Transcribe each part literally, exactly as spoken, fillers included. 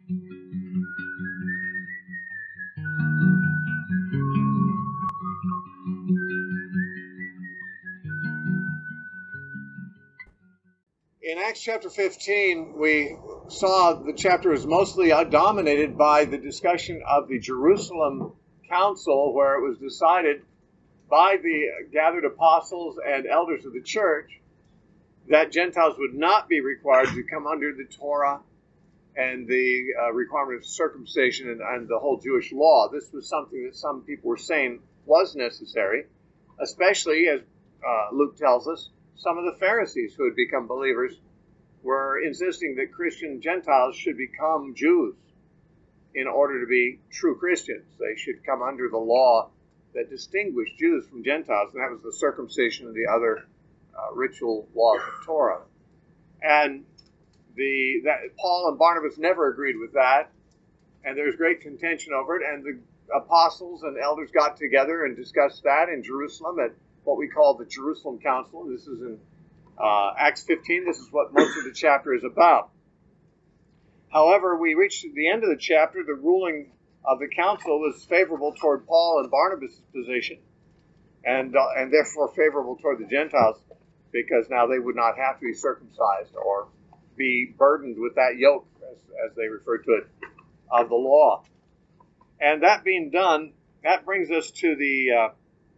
In Acts chapter fifteen, we saw the chapter was mostly dominated by the discussion of the Jerusalem Council, where it was decided by the gathered apostles and elders of the church that Gentiles would not be required to come under the Torah and the uh, requirement of circumcision and, and the whole Jewish law. This was something that some people were saying was necessary, especially, as uh, Luke tells us, some of the Pharisees who had become believers were insisting that Christian Gentiles should become Jews in order to be true Christians. They should come under the law that distinguished Jews from Gentiles, and that was the circumcision and the other uh, ritual laws of Torah. And the that Paul and Barnabas never agreed with that, and there was great contention over it, and the apostles and elders got together and discussed that in Jerusalem at what we call the Jerusalem Council. This is in uh, Acts fifteen. This is what most of the chapter is about. However, we reached the end of the chapter. The ruling of the council was favorable toward Paul and Barnabas' position, and uh, and therefore favorable toward the Gentiles, because now they would not have to be circumcised or be burdened with that yoke, as, as they referred to it, of the law. And that being done, that brings us to the uh,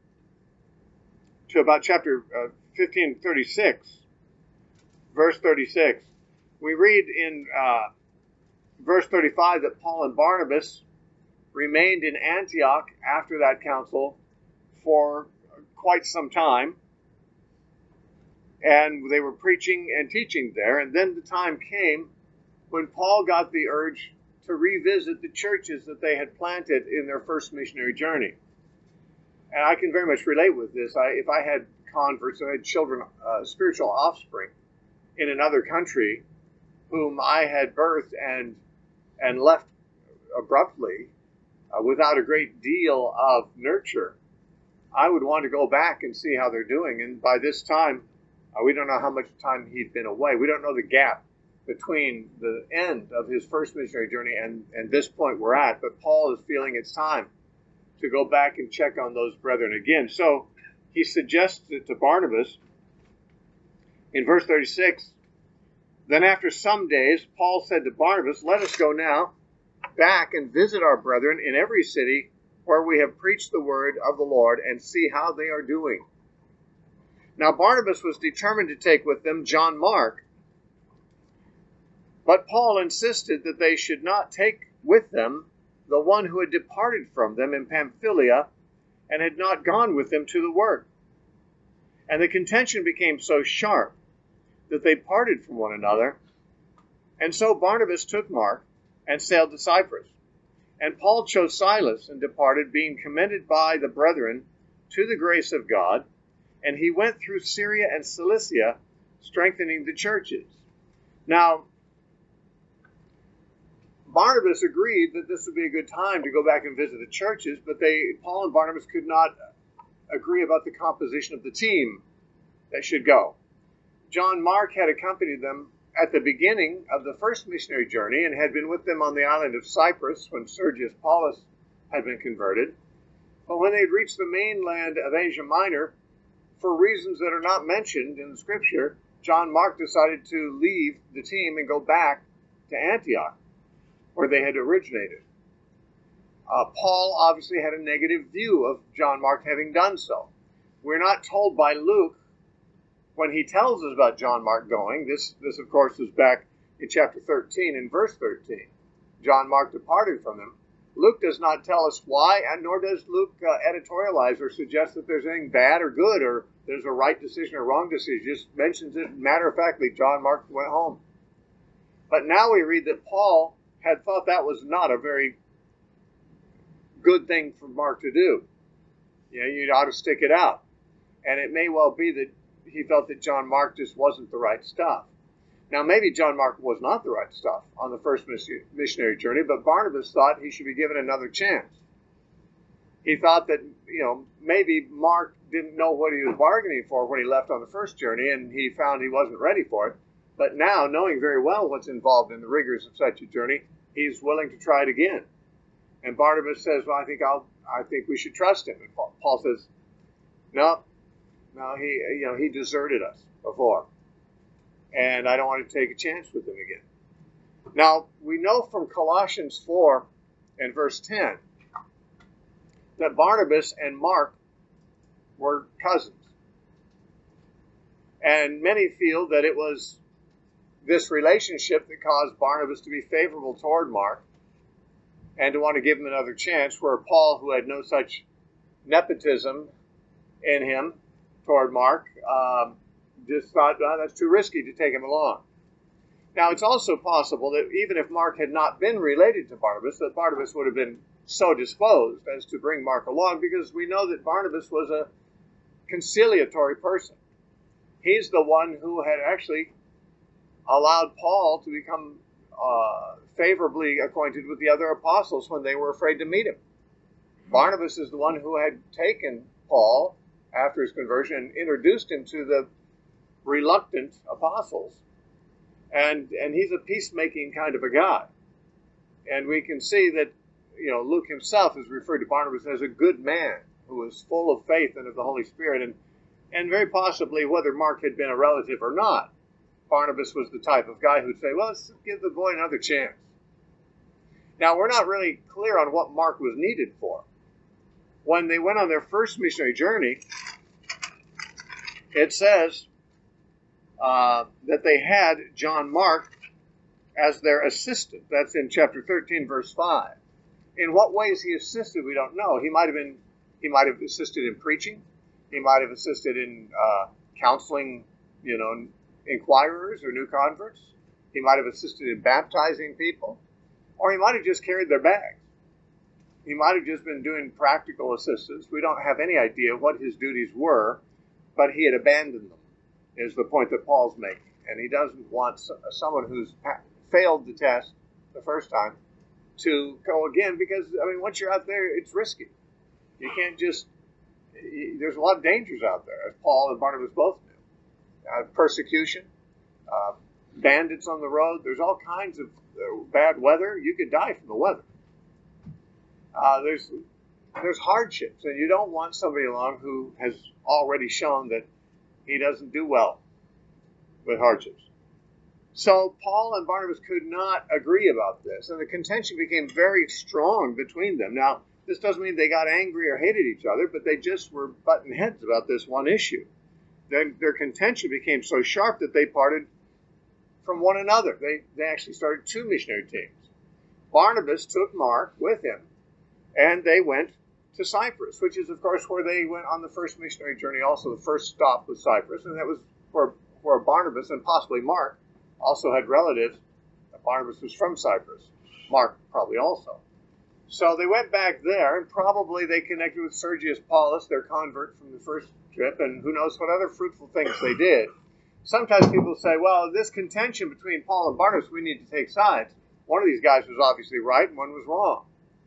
to about chapter uh, fifteen thirty-six, verse thirty-six. We read in uh, verse thirty-five that Paul and Barnabas remained in Antioch after that council for quite some time, and they were preaching and teaching there. And then the time came when Paul got the urge to revisit the churches that they had planted in their first missionary journey. And I can very much relate with this. I, if I had converts, I had children, uh, spiritual offspring in another country whom I had birthed and and left abruptly uh, without a great deal of nurture, I would want to go back and see how they're doing. And by this time, uh, we don't know how much time he'd been away. We don't know the gap between the end of his first missionary journey and, and this point we're at. But Paul is feeling it's time to go back and check on those brethren again. So he suggested to Barnabas in verse thirty-six, then after some days, Paul said to Barnabas, let us go now back and visit our brethren in every city where we have preached the word of the Lord and see how they are doing. Now Barnabas was determined to take with them John Mark, but Paul insisted that they should not take with them the one who had departed from them in Pamphylia and had not gone with them to the work. And the contention became so sharp that they parted from one another. And so Barnabas took Mark and sailed to Cyprus. And Paul chose Silas and departed, being commended by the brethren to the grace of God. And he went through Syria and Cilicia, strengthening the churches. Now, Barnabas agreed that this would be a good time to go back and visit the churches, but they, Paul and Barnabas could not agree about the composition of the team that should go. John Mark had accompanied them at the beginning of the first missionary journey and had been with them on the island of Cyprus when Sergius Paulus had been converted. But when they had reached the mainland of Asia Minor, for reasons that are not mentioned in the scripture, John Mark decided to leave the team and go back to Antioch, where they had originated. Uh, Paul obviously had a negative view of John Mark having done so. We're not told by Luke when he tells us about John Mark going. This, this of course, is back in chapter thirteen, in verse thirteen. John Mark departed from them. Luke does not tell us why, and nor does Luke uh, editorialize or suggest that there's anything bad or good or there's a right decision or wrong decision. He just mentions it matter-of-factly. John Mark went home. But now we read that Paul had thought that was not a very good thing for Mark to do. You know, you ought to stick it out. And it may well be that he felt that John Mark just wasn't the right stuff. Now, maybe John Mark was not the right stuff on the first missionary journey, but Barnabas thought he should be given another chance. He thought that, you know, maybe Mark didn't know what he was bargaining for when he left on the first journey, and he found he wasn't ready for it. But now, knowing very well what's involved in the rigors of such a journey, he's willing to try it again. And Barnabas says, well, I think I'll, I think we should trust him. And Paul says, no, no, he, you know, he deserted us before, and I don't want to take a chance with him again. Now, we know from Colossians four and verse ten that Barnabas and Mark were cousins. And many feel that it was this relationship that caused Barnabas to be favorable toward Mark and to want to give him another chance, where Paul, who had no such nepotism in him toward Mark, um, just thought, well, that's too risky to take him along. Now, it's also possible that even if Mark had not been related to Barnabas, that Barnabas would have been so disposed as to bring Mark along, because we know that Barnabas was a conciliatory person. He's the one who had actually allowed Paul to become uh, favorably acquainted with the other apostles when they were afraid to meet him. Barnabas is the one who had taken Paul after his conversion and introduced him to the reluctant apostles. And and he's a peacemaking kind of a guy. And we can see that, you know, Luke himself is referred to Barnabas as a good man who was full of faith and of the Holy Spirit. And, and very possibly, whether Mark had been a relative or not, Barnabas was the type of guy who'd say, well, let's give the boy another chance. Now, we're not really clear on what Mark was needed for. When they went on their first missionary journey, it says uh, that they had John Mark as their assistant. That's in chapter thirteen, verse five. In what ways he assisted, we don't know. He might have been, he might have assisted in preaching. He might have assisted in uh, counseling, you know, inquirers or new converts. He might have assisted in baptizing people. Or he might have just carried their bags. He might have just been doing practical assistance. We don't have any idea what his duties were, but he had abandoned them, is the point that Paul's making. And he doesn't want someone who's failed the test the first time to go again, because, I mean, once you're out there, it's risky. You can't just, there's a lot of dangers out there, as Paul and Barnabas both knew. Uh, persecution, uh, bandits on the road, there's all kinds of uh, bad weather. You could die from the weather. Uh, there's there's hardships, and you don't want somebody along who has already shown that he doesn't do well with hardships. So Paul and Barnabas could not agree about this, and the contention became very strong between them. Now, this doesn't mean they got angry or hated each other, but they just were butting heads about this one issue. Their, their contention became so sharp that they parted from one another. They, they actually started two missionary teams. Barnabas took Mark with him, and they went to Cyprus, which is, of course, where they went on the first missionary journey. Also, the first stop was Cyprus, and that was where, where Barnabas and possibly Mark also had relatives. Barnabas was from Cyprus. Mark probably also. So they went back there, and probably they connected with Sergius Paulus, their convert from the first trip, and who knows what other fruitful things they did. Sometimes people say, well, this contention between Paul and Barnabas, we need to take sides. One of these guys was obviously right, and one was wrong.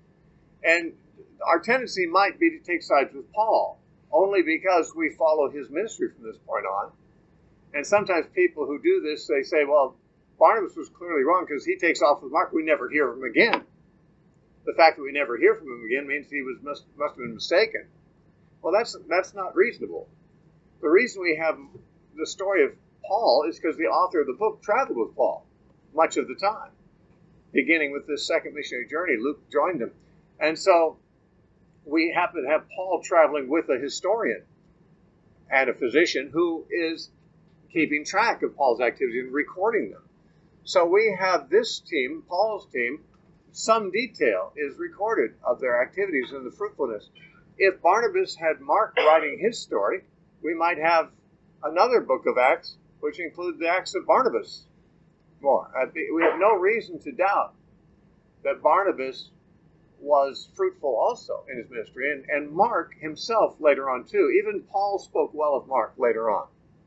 And our tendency might be to take sides with Paul, only because we follow his ministry from this point on. And sometimes people who do this, they say, well, Barnabas was clearly wrong because he takes off with Mark. We never hear from him again. The fact that we never hear from him again means he was must, must have been mistaken. Well, that's that's not reasonable. The reason we have the story of Paul is because the author of the book traveled with Paul much of the time. Beginning with this second missionary journey, Luke joined him. And so we happen to have Paul traveling with a historian and a physician who is keeping track of Paul's activities and recording them. So we have this team, Paul's team, some detail is recorded of their activities and the fruitfulness. If Barnabas had Mark writing his story, we might have another book of Acts, which includes the Acts of Barnabas more. We have no reason to doubt that Barnabas was fruitful also in his ministry, and, and Mark himself later on too. Even Paul spoke well of Mark later on.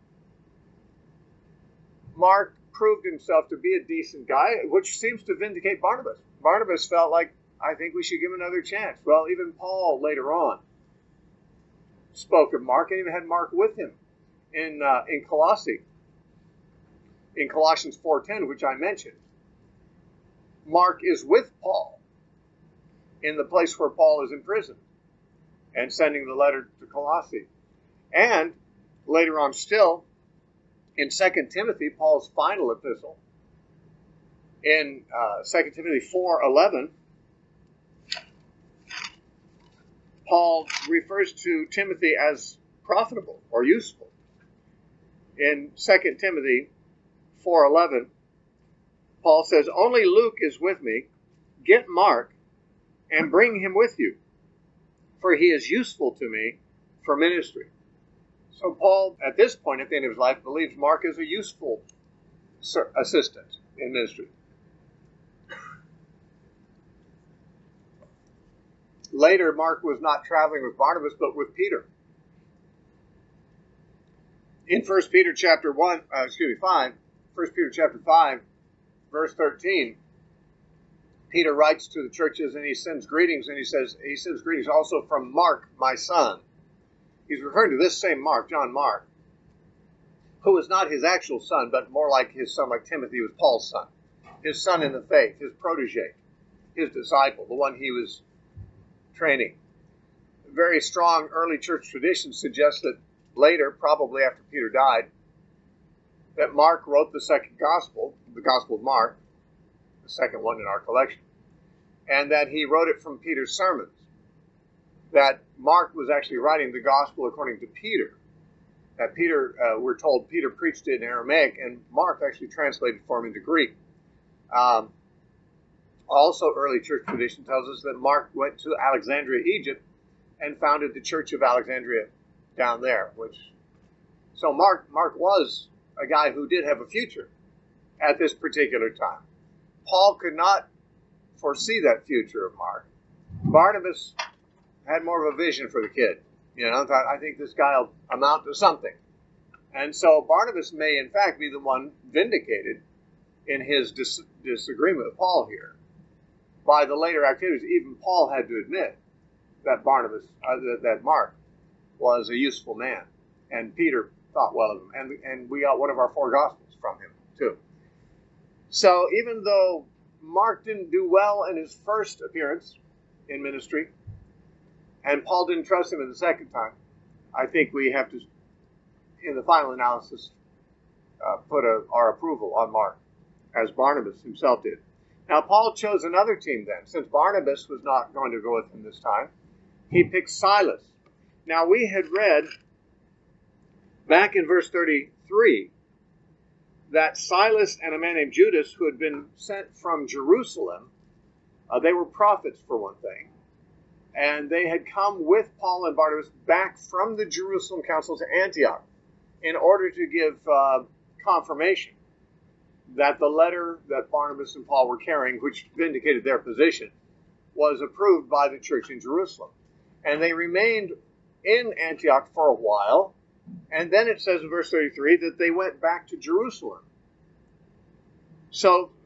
Mark proved himself to be a decent guy, which seems to vindicate Barnabas. Barnabas felt like, I think we should give him another chance. Well, even Paul later on spoke of Mark and even had Mark with him in uh, in Colossae, in Colossians four ten, which I mentioned. Mark is with Paul in the place where Paul is imprisoned and sending the letter to Colossae. And later on still, in Second Timothy, Paul's final epistle, in uh, Second Timothy four eleven, Paul refers to Timothy as profitable or useful. In Second Timothy four eleven, Paul says, "Only Luke is with me. Get Mark and bring him with you, for he is useful to me for ministry." So Paul, at this point at the end of his life, believes Mark is a useful assistant in ministry. Later, Mark was not traveling with Barnabas, but with Peter. In First Peter chapter one, uh, excuse me, five, First Peter chapter five, verse thirteen, Peter writes to the churches and he sends greetings, and he says, he sends greetings also from Mark, my son. He's referring to this same Mark, John Mark, who was not his actual son, but more like his son, like Timothy was Paul's son. His son in the faith, his protege, his disciple, the one he was training. Very strong early church tradition suggests that later, probably after Peter died, that Mark wrote the second gospel, the Gospel of Mark, the second one in our collection, and that he wrote it from Peter's sermons. That Mark was actually writing the gospel according to Peter. That Peter, uh, we're told Peter preached it in Aramaic, and Mark actually translated for him into Greek. Um, also, early church tradition tells us that Mark went to Alexandria, Egypt, and founded the Church of Alexandria down there. Which, so Mark, Mark was a guy who did have a future at this particular time. Paul could not foresee that future of Mark. Barnabas had more of a vision for the kid. You know, thought, I think this guy will amount to something. And so Barnabas may, in fact, be the one vindicated in his dis- disagreement with Paul here. By the later activities, even Paul had to admit that Barnabas, uh, that, that Mark was a useful man. And Peter thought well of him. And, and we got one of our four Gospels from him, too. So even though Mark didn't do well in his first appearance in ministry, and Paul didn't trust him in the second time, I think we have to, in the final analysis, uh, put a, our approval on Mark, as Barnabas himself did. Now, Paul chose another team then. Since Barnabas was not going to go with him this time, he picked Silas. Now, we had read back in verse thirty-three that Silas and a man named Judas, who had been sent from Jerusalem, uh, they were prophets for one thing, and they had come with Paul and Barnabas back from the Jerusalem council to Antioch in order to give uh, confirmation that the letter that Barnabas and Paul were carrying, which vindicated their position, was approved by the church in Jerusalem. And they remained in Antioch for a while, and then it says in verse thirty-three that they went back to Jerusalem. So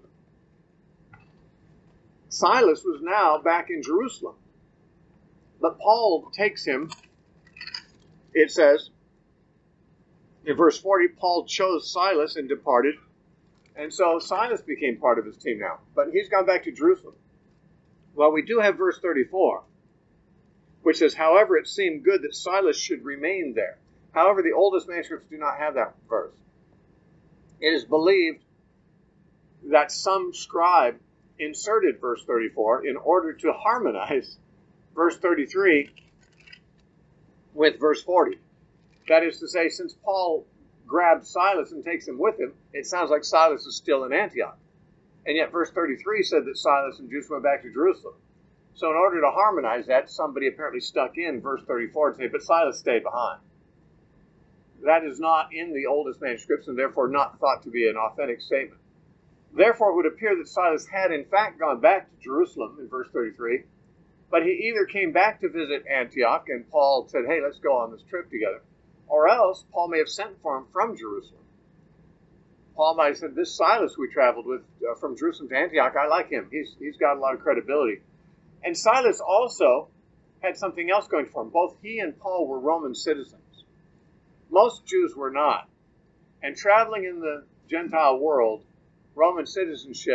Silas was now back in Jerusalem. But Paul takes him, it says, in verse forty, Paul chose Silas and departed. And so Silas became part of his team now. But he's gone back to Jerusalem. Well, we do have verse thirty-four, which says, however, it seemed good that Silas should remain there. However, the oldest manuscripts do not have that verse. It is believed that some scribe inserted verse thirty-four in order to harmonize verse thirty-three with verse forty. That is to say, since Paul grabbed Silas and takes him with him, it sounds like Silas is still in Antioch. And yet verse thirty-three said that Silas and Judas went back to Jerusalem. So in order to harmonize that, somebody apparently stuck in verse thirty-four and say, but Silas stayed behind. That is not in the oldest manuscripts and therefore not thought to be an authentic statement. Therefore, it would appear that Silas had in fact gone back to Jerusalem in verse thirty-three, but he either came back to visit Antioch and Paul said, hey, let's go on this trip together, or else Paul may have sent for him from Jerusalem. Paul might have said, this Silas we traveled with uh, from Jerusalem to Antioch, I like him. He's He's got a lot of credibility. And Silas also had something else going for him. Both he and Paul were Roman citizens. Most Jews were not. And traveling in the Gentile world, Roman citizenship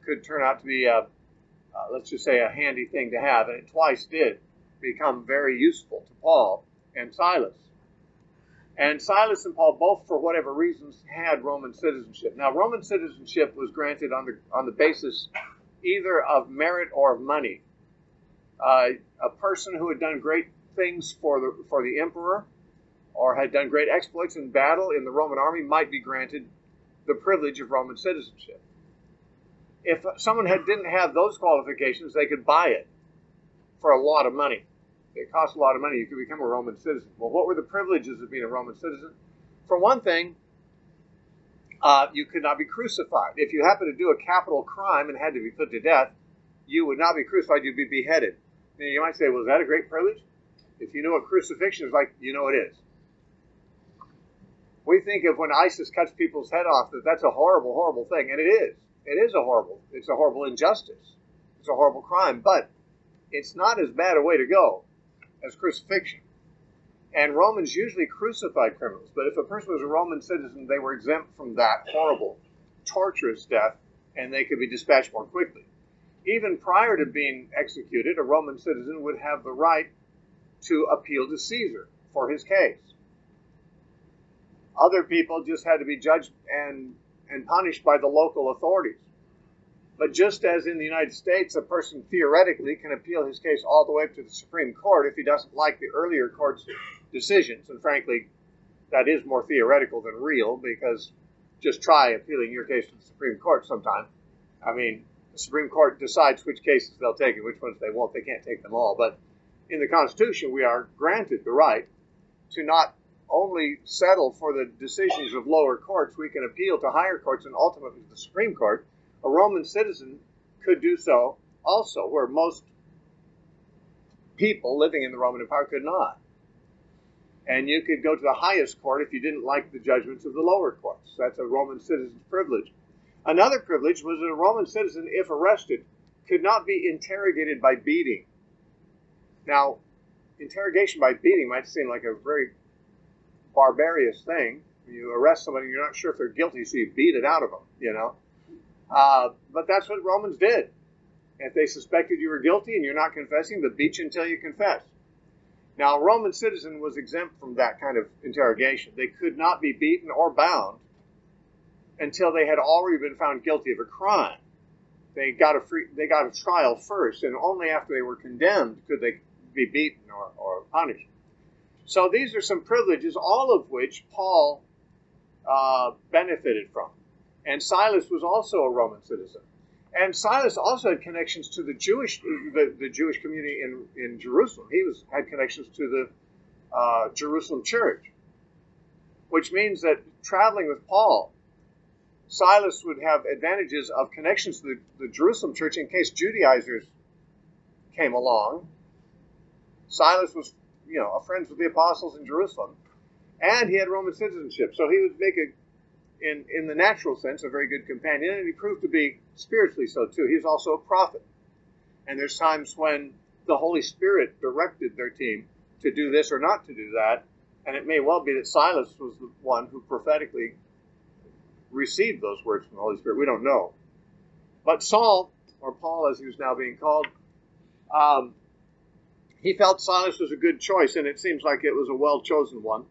could turn out to be, a, uh, let's just say, a handy thing to have, and it twice did become very useful to Paul and Silas. And Silas and Paul both, for whatever reasons, had Roman citizenship. Now, Roman citizenship was granted on the on the basis either of merit or of money. Uh, a person who had done great things for the for the emperor, or had done great exploits in battle in the Roman army, might be granted the privilege of Roman citizenship. If someone had, didn't have those qualifications, they could buy it for a lot of money. It cost a lot of money. You could become a Roman citizen. Well, what were the privileges of being a Roman citizen? For one thing, uh, you could not be crucified. If you happened to do a capital crime and had to be put to death, you would not be crucified, you'd be beheaded. Now, you might say, well, is that a great privilege? If you know what crucifixion is like, you know it is. We think of when ISIS cuts people's head off that that's a horrible, horrible thing, and it is. It is a horrible, it's a horrible injustice. It's a horrible crime, but it's not as bad a way to go as crucifixion. And Romans usually crucified criminals, but if a person was a Roman citizen, they were exempt from that horrible, torturous death, and they could be dispatched more quickly. Even prior to being executed, a Roman citizen would have the right to appeal to Caesar for his case. Other people just had to be judged and, and punished by the local authorities. But just as in the United States, a person theoretically can appeal his case all the way up to the Supreme Court if he doesn't like the earlier court's decisions, and frankly, that is more theoretical than real, because just try appealing your case to the Supreme Court sometime. I mean, the Supreme Court decides which cases they'll take and which ones they won't. They can't take them all. But in the Constitution, we are granted the right to not only settle for the decisions of lower courts, we can appeal to higher courts and ultimately to the Supreme Court. A Roman citizen could do so also, where most people living in the Roman Empire could not. And you could go to the highest court if you didn't like the judgments of the lower courts. That's a Roman citizen's privilege. Another privilege was that a Roman citizen, if arrested, could not be interrogated by beating. Now, interrogation by beating might seem like a very barbarous thing. You arrest somebody, you're not sure if they're guilty, so you beat it out of them, you know. Uh, but that's what Romans did. If they suspected you were guilty and you're not confessing, they'll beat you until you confess. Now, a Roman citizen was exempt from that kind of interrogation. They could not be beaten or bound until they had already been found guilty of a crime. They got a free, they got a trial first, and only after they were condemned could they be beaten or, or punished. So these are some privileges, all of which Paul uh, benefited from. And Silas was also a Roman citizen. And Silas also had connections to the Jewish the, the Jewish community in, in Jerusalem. He was had connections to the uh, Jerusalem church, which means that traveling with Paul, Silas would have advantages of connections to the, the Jerusalem church in case Judaizers came along. Silas was, you know, friends with the apostles in Jerusalem, and he had Roman citizenship, so he would make a In, in the natural sense, a very good companion, and he proved to be spiritually so too. He was also a prophet. And there's times when the Holy Spirit directed their team to do this or not to do that, and it may well be that Silas was the one who prophetically received those words from the Holy Spirit. We don't know. But Saul, or Paul as he was now being called, um, he felt Silas was a good choice, and it seems like it was a well-chosen one.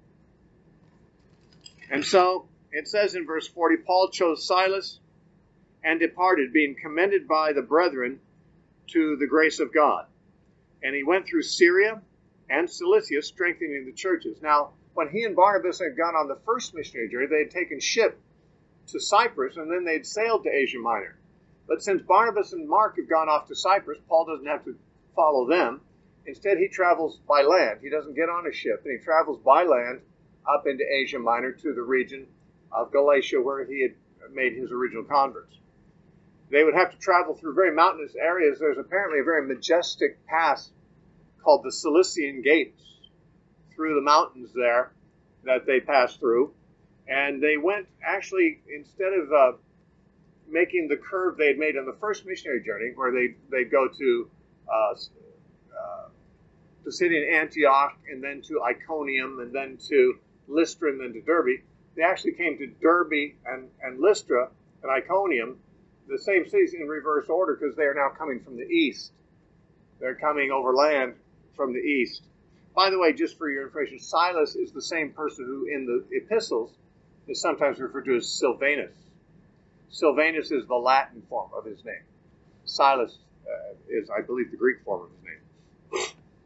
And so it says in verse forty, Paul chose Silas and departed, being commended by the brethren to the grace of God. And he went through Syria and Cilicia, strengthening the churches. Now, when he and Barnabas had gone on the first missionary journey, they had taken ship to Cyprus, and then they'd sailed to Asia Minor. But since Barnabas and Mark have gone off to Cyprus, Paul doesn't have to follow them. Instead, he travels by land. He doesn't get on a ship, and he travels by land up into Asia Minor to the region of Galatia, where he had made his original converts. They would have to travel through very mountainous areas. There's apparently a very majestic pass called the Cilician Gates through the mountains there that they passed through. And they went, actually, instead of uh, making the curve they had made on the first missionary journey, where they, they'd go to uh, uh, the city in Antioch, and then to Iconium, and then to Lystra, and then to Derbe, they actually came to Derbe and, and Lystra and Iconium the same cities in reverse order because they are now coming from the east. They're coming overland from the east. By the way, just for your information, Silas is the same person who in the epistles is sometimes referred to as Silvanus. Silvanus is the Latin form of his name. Silas uh, is, I believe, the Greek form of his name.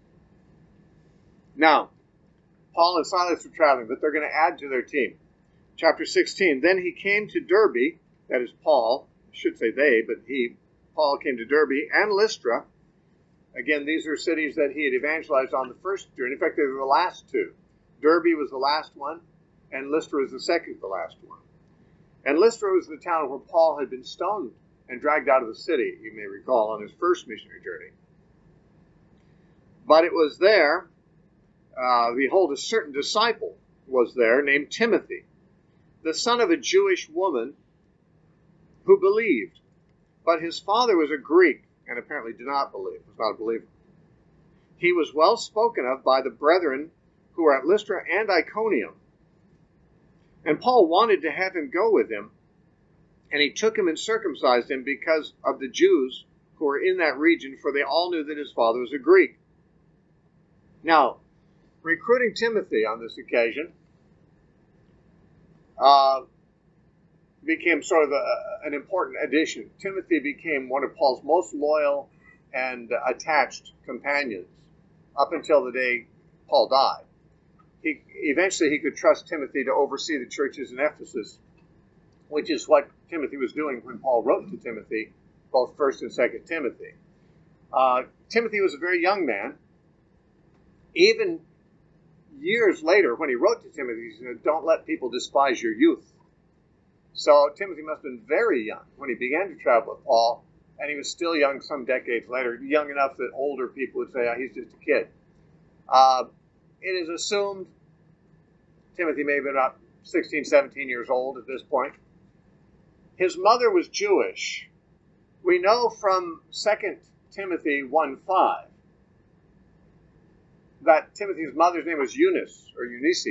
Now, Paul and Silas are traveling, but they're going to add to their team. Chapter sixteen, then he came to Derbe, that is Paul, I should say they, but he, Paul came to Derbe and Lystra. Again, these are cities that he had evangelized on the first journey. In fact, they were the last two. Derbe was the last one, and Lystra was the second to the last one. And Lystra was the town where Paul had been stoned and dragged out of the city, you may recall, on his first missionary journey. But it was there, uh, behold, a certain disciple was there named Timothy, the son of a Jewish woman who believed. But his father was a Greek and apparently did not believe, was not a believer. He was well spoken of by the brethren who were at Lystra and Iconium. And Paul wanted to have him go with him, and he took him and circumcised him because of the Jews who were in that region, for they all knew that his father was a Greek. Now, recruiting Timothy on this occasion uh, became sort of a, an important addition. Timothy became one of Paul's most loyal and uh, attached companions up until the day Paul died. He, eventually, he could trust Timothy to oversee the churches in Ephesus, which is what Timothy was doing when Paul wrote to Timothy, both First and Second Timothy. Uh, Timothy was a very young man. Even years later, when he wrote to Timothy, he said, don't let people despise your youth. So Timothy must have been very young when he began to travel with Paul, and he was still young some decades later, young enough that older people would say, oh, he's just a kid. Uh, it is assumed Timothy may have been about sixteen, seventeen years old at this point. His mother was Jewish. We know from Second Timothy one five that Timothy's mother's name was Eunice, or Eunice,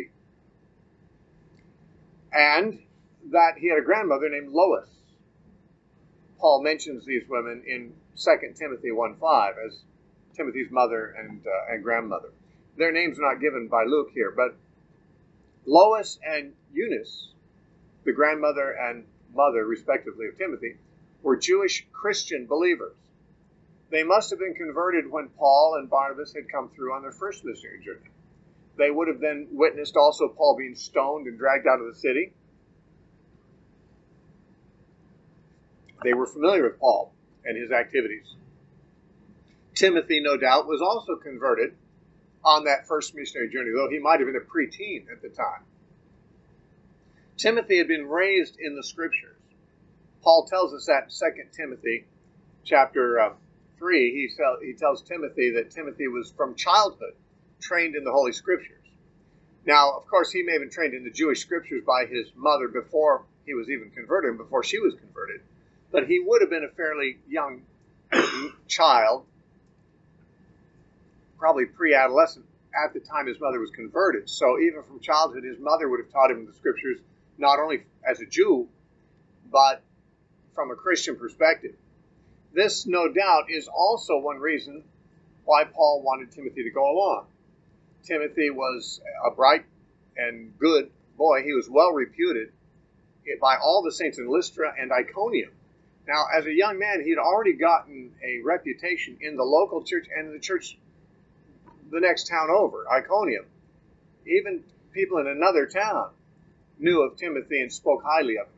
and that he had a grandmother named Lois. Paul mentions these women in Second Timothy one five as Timothy's mother and, uh, and grandmother. Their names are not given by Luke here, but Lois and Eunice, the grandmother and mother, respectively, of Timothy, were Jewish Christian believers. They must have been converted when Paul and Barnabas had come through on their first missionary journey. They would have then witnessed also Paul being stoned and dragged out of the city. They were familiar with Paul and his activities. Timothy, no doubt, was also converted on that first missionary journey, though he might have been a preteen at the time. Timothy had been raised in the Scriptures. Paul tells us that in Second Timothy chapter uh, three. He, tell, he tells Timothy that Timothy was from childhood trained in the Holy Scriptures. Now, of course, he may have been trained in the Jewish Scriptures by his mother before he was even converted, and before she was converted. But he would have been a fairly young child, probably pre-adolescent, at the time his mother was converted. So even from childhood, his mother would have taught him the Scriptures, not only as a Jew, but from a Christian perspective. This, no doubt, is also one reason why Paul wanted Timothy to go along. Timothy was a bright and good boy. He was well reputed by all the saints in Lystra and Iconium. Now, as a young man, he had already gotten a reputation in the local church and in the church the next town over, Iconium. Even people in another town knew of Timothy and spoke highly of him.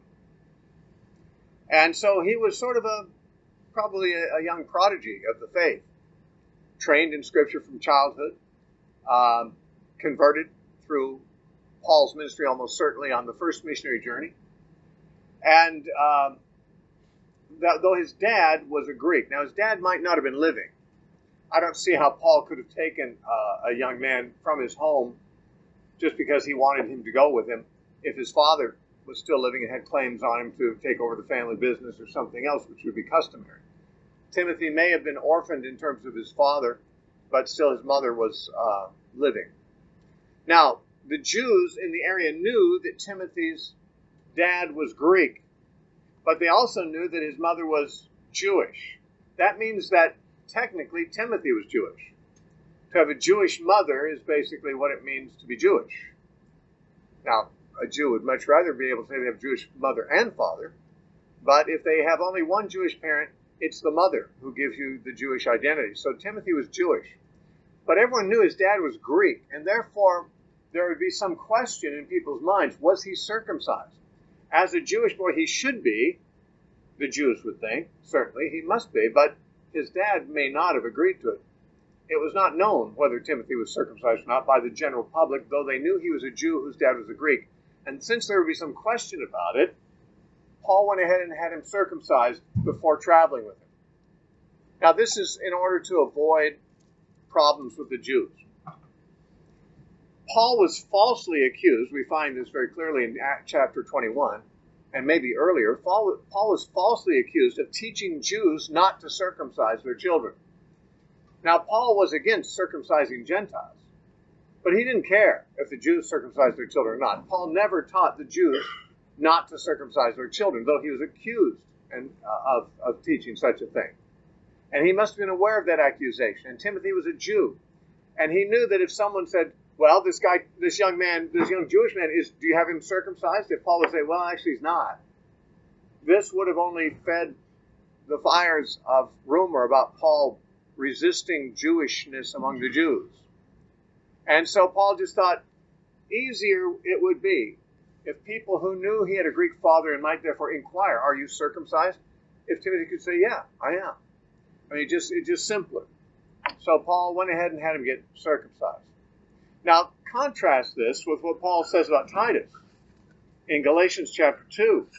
And so he was sort of a, probably a, a young prodigy of the faith, trained in Scripture from childhood, um, converted through Paul's ministry almost certainly on the first missionary journey. And um, that, though his dad was a Greek, now his dad might not have been living. I don't see how Paul could have taken uh, a young man from his home just because he wanted him to go with him if his father was still living and had claims on him to take over the family business or something else, which would be customary. Timothy may have been orphaned in terms of his father, but still his mother was uh, living. Now, the Jews in the area knew that Timothy's dad was Greek, But they also knew that his mother was Jewish. That means that technically Timothy was Jewish. To have a Jewish mother is basically what it means to be Jewish. Now, a Jew would much rather be able to say they have a Jewish mother and father, but if they have only one Jewish parent, it's the mother who gives you the Jewish identity. So Timothy was Jewish. But everyone knew his dad was Greek, and therefore there would be some question in people's minds, was he circumcised? As a Jewish boy, he should be, the Jews would think, certainly, he must be, but his dad may not have agreed to it. It was not known whether Timothy was circumcised or not by the general public, though they knew he was a Jew whose dad was a Greek. And since there would be some question about it, Paul went ahead and had him circumcised before traveling with him. Now, this is in order to avoid problems with the Jews. Paul was falsely accused. We find this very clearly in chapter twenty-one, and maybe earlier. Paul, Paul was falsely accused of teaching Jews not to circumcise their children. Now, Paul was against circumcising Gentiles, but he didn't care if the Jews circumcised their children or not. Paul never taught the Jews not to circumcise their children, though he was accused and, uh, of, of teaching such a thing. And he must have been aware of that accusation. And Timothy was a Jew. And he knew that if someone said, well, this guy, this young man, this young Jewish man, is, do you have him circumcised? If Paul would say, well, actually he's not. This would have only fed the fires of rumor about Paul resisting Jewishness among the Jews. And so Paul just thought, easier it would be if people who knew he had a Greek father and might therefore inquire, are you circumcised? If Timothy could say, yeah, I am. I mean, just, it's just simpler. So Paul went ahead and had him get circumcised. Now, contrast this with what Paul says about Titus in Galatians chapter two.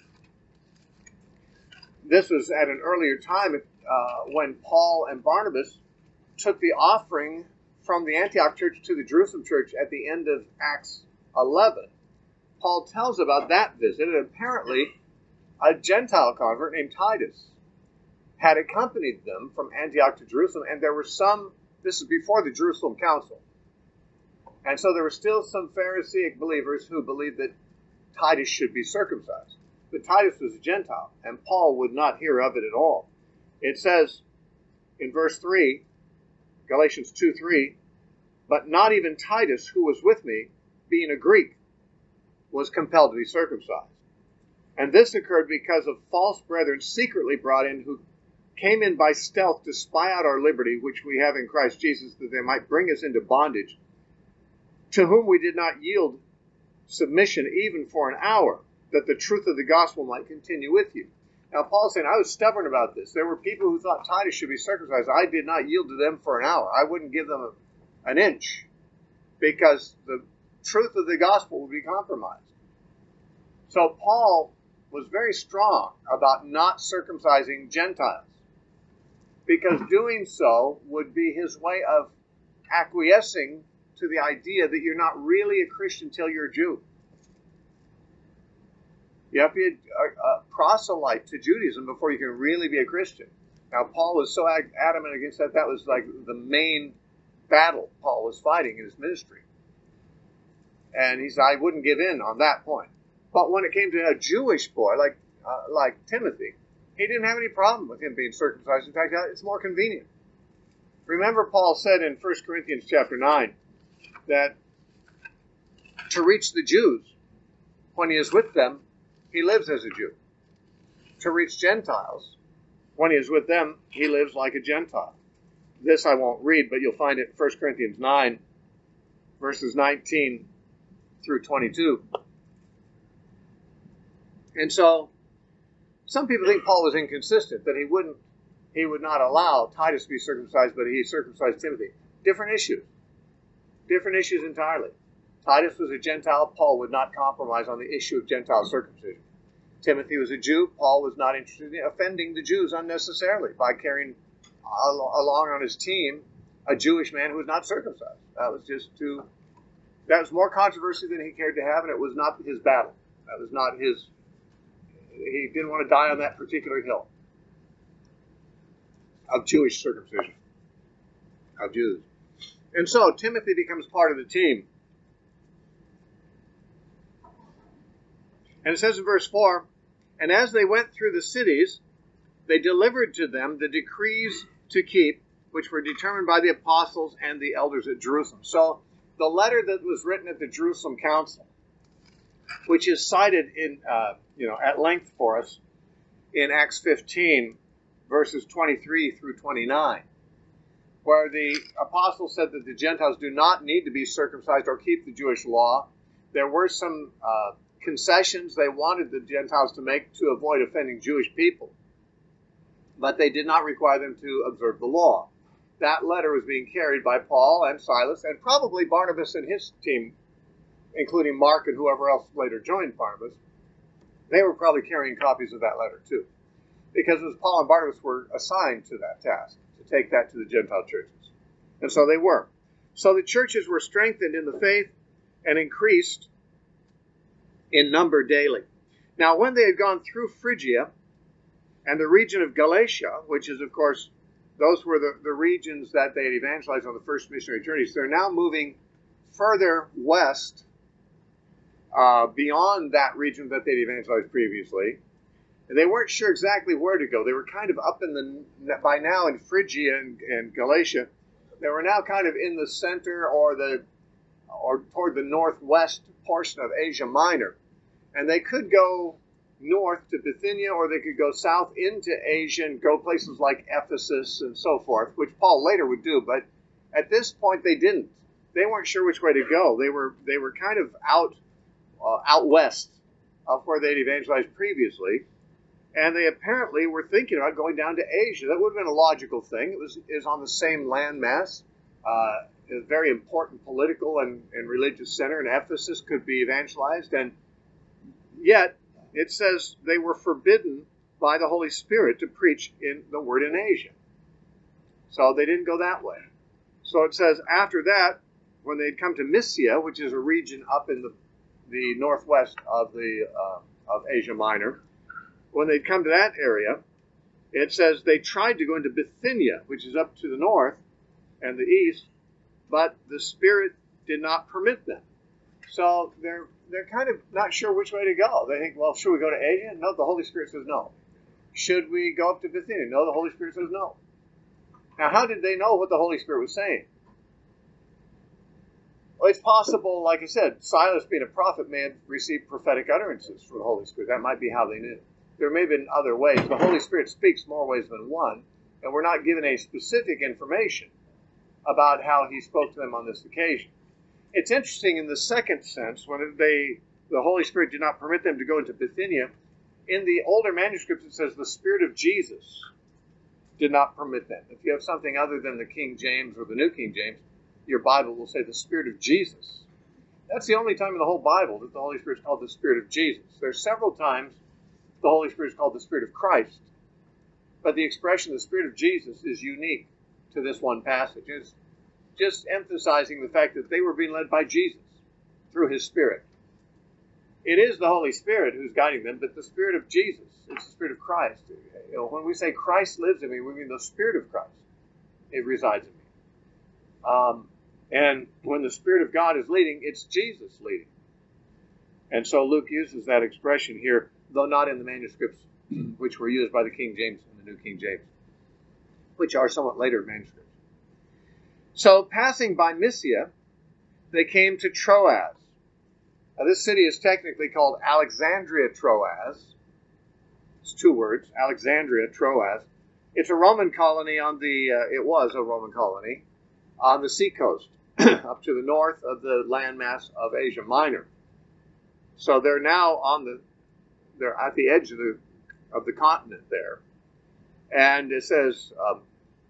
This was at an earlier time uh, when Paul and Barnabas took the offering from the Antioch church to the Jerusalem church at the end of Acts eleven. Paul tells about that visit, and apparently a Gentile convert named Titus had accompanied them from Antioch to Jerusalem, and there were some, this is before the Jerusalem Council, and so there were still some Pharisaic believers who believed that Titus should be circumcised. But Titus was a Gentile, and Paul would not hear of it at all. It says in verse three, Galatians two three, but not even Titus, who was with me, being a Greek, was compelled to be circumcised. And this occurred because of false brethren secretly brought in, who came in by stealth to spy out our liberty, which we have in Christ Jesus, that they might bring us into bondage, to whom we did not yield submission even for an hour, that the truth of the gospel might continue with you. Now, Paul's saying, I was stubborn about this. There were people who thought Titus should be circumcised. I did not yield to them for an hour. I wouldn't give them a, an inch, because the truth of the gospel would be compromised. So Paul was very strong about not circumcising Gentiles, because doing so would be his way of acquiescing to the idea that you're not really a Christian till you're a Jew. You have to be a, a proselyte to Judaism before you can really be a Christian. Now, Paul was so adamant against that, that was like the main battle Paul was fighting in his ministry. And he said, I wouldn't give in on that point. But when it came to a Jewish boy like uh, like Timothy, he didn't have any problem with him being circumcised. In fact, it's more convenient. Remember, Paul said in First Corinthians chapter nine that to reach the Jews, when he is with them, he lives as a Jew. To reach Gentiles, when he is with them, he lives like a Gentile. This I won't read, but you'll find it in First Corinthians nine, verses nineteen through twenty-two. And so, some people think Paul was inconsistent, that he wouldn't, he would not allow Titus to be circumcised, but he circumcised Timothy. Different issues. Different issues entirely. Titus was a Gentile. Paul would not compromise on the issue of Gentile circumcision. Timothy was a Jew. Paul was not interested in offending the Jews unnecessarily by carrying along on his team a Jewish man who was not circumcised. That was just too, that was more controversy than he cared to have, and it was not his battle. That was not his, he didn't want to die on that particular hill of Jewish circumcision, of Jews. And so Timothy becomes part of the team. And it says in verse four, And as they went through the cities, they delivered to them the decrees to keep, which were determined by the apostles and the elders at Jerusalem. So the letter that was written at the Jerusalem Council, which is cited in, uh, you know, at length for us in Acts fifteen, verses twenty-three through twenty-nine, where the apostles said that the Gentiles do not need to be circumcised or keep the Jewish law. There were some uh, concessions they wanted the Gentiles to make to avoid offending Jewish people, but they did not require them to observe the law. That letter was being carried by Paul and Silas and probably Barnabas and his team, including Mark and whoever else later joined Barnabas. They were probably carrying copies of that letter too, because it was Paul and Barnabas were assigned to that task, to take that to the Gentile churches. And so they were. So the churches were strengthened in the faith and increased in number daily. Now, when they had gone through Phrygia and the region of Galatia, which is, of course, those were the, the regions that they had evangelized on the first missionary journeys, they're now moving further west uh, beyond that region that they'd evangelized previously. And they weren't sure exactly where to go. They were kind of up in the, by now in Phrygia and, and Galatia, they were now kind of in the center or the or toward the northwest portion of Asia Minor. And they could go north to Bithynia, or they could go south into Asia and go places like Ephesus and so forth, which Paul later would do. But at this point, they didn't. They weren't sure which way to go. They were they were kind of out uh, out west of where they'd evangelized previously, and they apparently were thinking about going down to Asia. That would have been a logical thing. It was is on the same landmass. Uh, a very important political and, and religious center in Ephesus could be evangelized, and yet it says they were forbidden by the Holy Spirit to preach in the word in Asia. So they didn't go that way. So it says after that, when they'd come to Mysia, which is a region up in the, the northwest of the uh, of Asia Minor, when they'd come to that area, it says they tried to go into Bithynia, which is up to the north and the east, but the Spirit did not permit them. So they're they're kind of not sure which way to go. They think, well, should we go to Asia? No, the Holy Spirit says no. Should we go up to Bithynia? No, the Holy Spirit says no. Now, how did they know what the Holy Spirit was saying? Well, it's possible, like I said, Silas, being a prophet, may have received prophetic utterances from the Holy Spirit. That might be how they knew. There may have been other ways. The Holy Spirit speaks more ways than one, and we're not given any specific information about how he spoke to them on this occasion. It's interesting in the second sense, when they, the Holy Spirit did not permit them to go into Bithynia. In the older manuscripts, it says the Spirit of Jesus did not permit them. If you have something other than the King James or the New King James, your Bible will say the Spirit of Jesus. That's the only time in the whole Bible that the Holy Spirit is called the Spirit of Jesus. There's several times the Holy Spirit is called the Spirit of Christ, but the expression the Spirit of Jesus is unique to this one passage. It's just emphasizing the fact that they were being led by Jesus through his Spirit. It is the Holy Spirit who's guiding them, but the Spirit of Jesus is the Spirit of Christ. You know, when we say Christ lives in me, we mean the Spirit of Christ. It resides in me. Um, and when the Spirit of God is leading, it's Jesus leading. And so Luke uses that expression here, though not in the manuscripts which were used by the King James and the New King James, which are somewhat later manuscripts. So passing by Mysia, they came to Troas. Now, this city is technically called Alexandria Troas. It's two words, Alexandria Troas. It's a Roman colony on the, uh, it was a Roman colony on the seacoast, up to the north of the landmass of Asia Minor. So they're now on the, they're at the edge of the, of the continent there. And it says, um,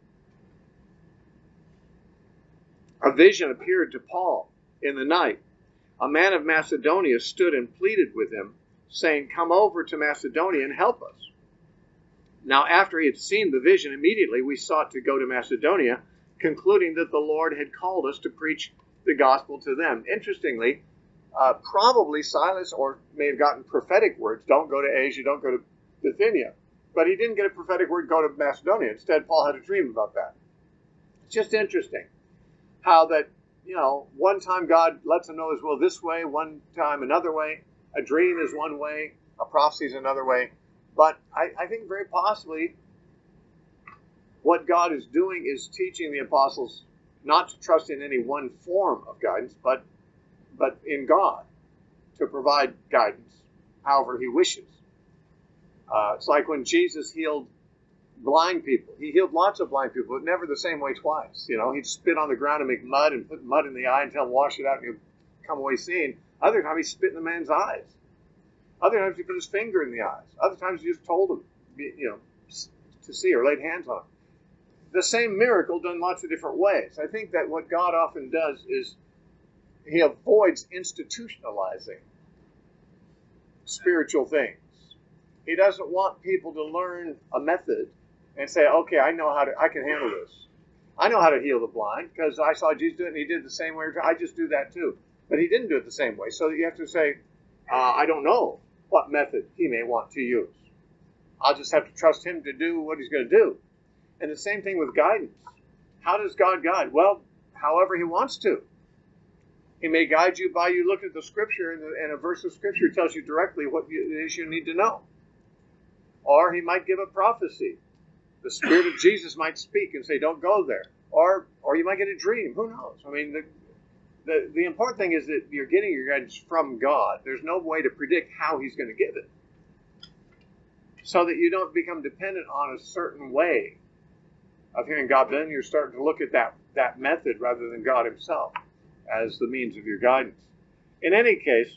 a vision appeared to Paul in the night. A man of Macedonia stood and pleaded with him, saying, "Come over to Macedonia and help us." Now, after he had seen the vision, immediately we sought to go to Macedonia, concluding that the Lord had called us to preach the gospel to them. Interestingly, uh, probably Silas or may have gotten prophetic words, don't go to Asia, don't go to Bithynia. But he didn't get a prophetic word, go to Macedonia. Instead, Paul had a dream about that. It's just interesting how that, you know, one time God lets him know his will this way, one time another way. A dream is one way, a prophecy is another way. But I, I think very possibly what God is doing is teaching the apostles not to trust in any one form of guidance, but but in God to provide guidance however he wishes. Uh, it's like when Jesus healed blind people. He healed lots of blind people, but never the same way twice. You know, he'd spit on the ground and make mud and put mud in the eye and tell him wash it out and he'd come away seeing. Other times he spit in the man's eyes. Other times he put his finger in the eyes. Other times he just told him, you know, to see or laid hands on him. The same miracle done lots of different ways. I think that what God often does is he avoids institutionalizing spiritual things. He doesn't want people to learn a method and say, okay, I know how to, I can handle this. I know how to heal the blind because I saw Jesus do it and he did it the same way. I just do that too. But he didn't do it the same way. So you have to say, uh, I don't know what method he may want to use. I'll just have to trust him to do what he's going to do. And the same thing with guidance. How does God guide? Well, however he wants to. He may guide you by you look at the scripture and, the, and a verse of scripture tells you directly what it is you need to know. Or he might give a prophecy. The Spirit of Jesus might speak and say, don't go there. Or or you might get a dream. Who knows? I mean, the, the, the important thing is that you're getting your guidance from God. There's no way to predict how he's going to give it. So that you don't become dependent on a certain way of hearing God. Then you're starting to look at that, that method rather than God himself as the means of your guidance. In any case,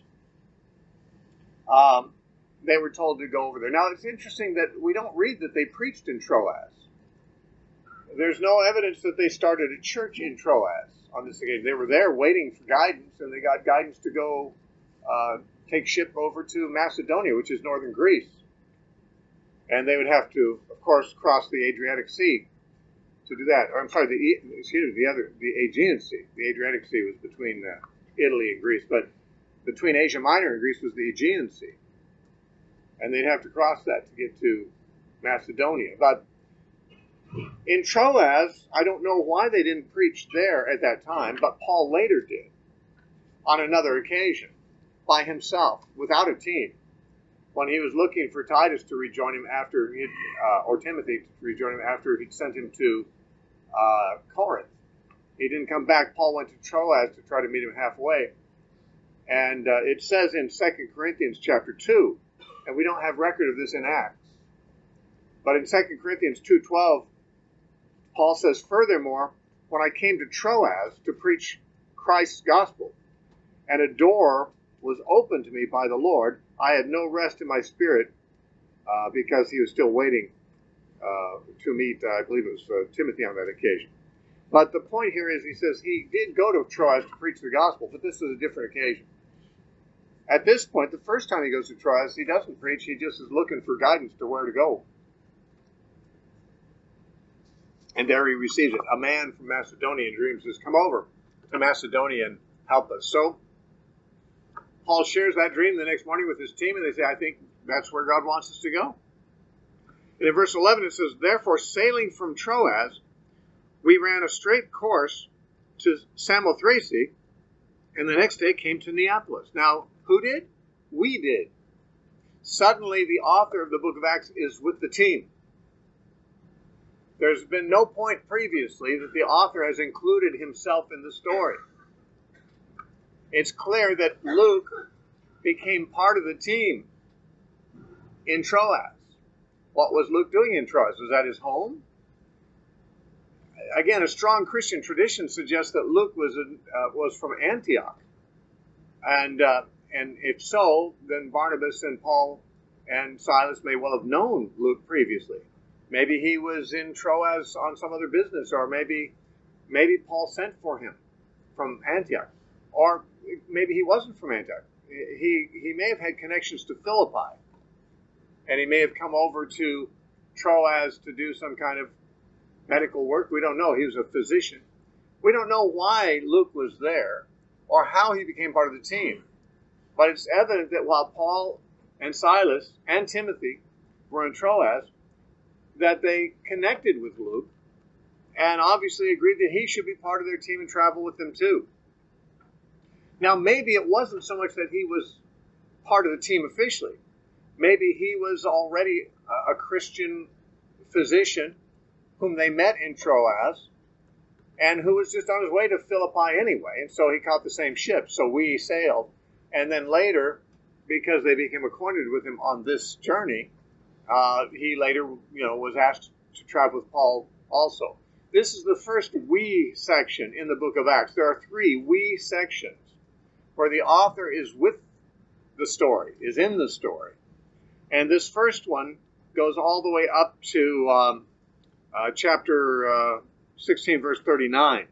um, they were told to go over there. Now, it's interesting that we don't read that they preached in Troas. There's no evidence that they started a church in Troas on this occasion. They were there waiting for guidance, and they got guidance to go uh, take ship over to Macedonia, which is northern Greece. And they would have to, of course, cross the Adriatic Sea to do that. Or, I'm sorry, the excuse me, the other, the Aegean Sea. The Adriatic Sea was between uh, Italy and Greece, but between Asia Minor and Greece was the Aegean Sea. And they'd have to cross that to get to Macedonia. But in Troas, I don't know why they didn't preach there at that time, but Paul later did on another occasion by himself, without a team, when he was looking for Titus to rejoin him after, he uh, or Timothy to rejoin him after he'd sent him to uh, Corinth. He didn't come back. Paul went to Troas to try to meet him halfway. And uh, it says in Second Corinthians chapter two, and we don't have record of this in Acts, but in Second Corinthians two twelve, Paul says, furthermore, when I came to Troas to preach Christ's gospel, and a door was opened to me by the Lord, I had no rest in my spirit uh, because he was still waiting uh, to meet, uh, I believe it was uh, Timothy on that occasion. But the point here is he says he did go to Troas to preach the gospel, but this is a different occasion. At this point, the first time he goes to Troas, he doesn't preach, he just is looking for guidance to where to go. And there he receives it. A man from Macedonia in dreams says, come over to Macedonia and help us. So Paul shares that dream the next morning with his team, and they say, I think that's where God wants us to go. And in verse eleven it says, therefore, sailing from Troas, we ran a straight course to Samothrace, and the next day came to Neapolis. Now, who did? We did. Suddenly, the author of the book of Acts is with the team. There's been no point previously that the author has included himself in the story. It's clear that Luke became part of the team in Troas. What was Luke doing in Troas? Was that his home? Again, a strong Christian tradition suggests that Luke was in, uh, was from Antioch. And uh, and if so, then Barnabas and Paul and Silas may well have known Luke previously. Maybe he was in Troas on some other business, or maybe maybe Paul sent for him from Antioch. Or maybe he wasn't from Antioch. He, he may have had connections to Philippi. And he may have come over to Troas to do some kind of medical work. We don't know. He was a physician. We don't know why Luke was there or how he became part of the team. But it's evident that while Paul and Silas and Timothy were in Troas, that they connected with Luke and obviously agreed that he should be part of their team and travel with them too. Now, maybe it wasn't so much that he was part of the team officially. Maybe he was already a Christian physician whom they met in Troas and who was just on his way to Philippi anyway. And so he caught the same ship. So we sailed. And then later, because they became acquainted with him on this journey, uh, he later, you know, was asked to travel with Paul also. This is the first we section in the book of Acts. There are three we sections where the author is with the story, is in the story. And this first one goes all the way up to um, uh, chapter uh, sixteen, verse thirty-nine.